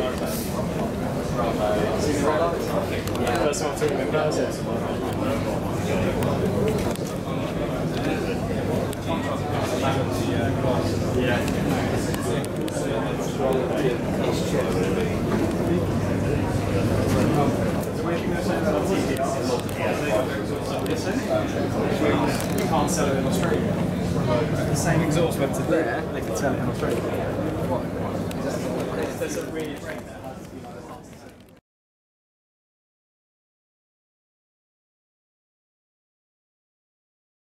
First time I've seen him in person. You can't sell it in Australia. The same exhaust went to there, they can sell it in Australia. There's a really great there.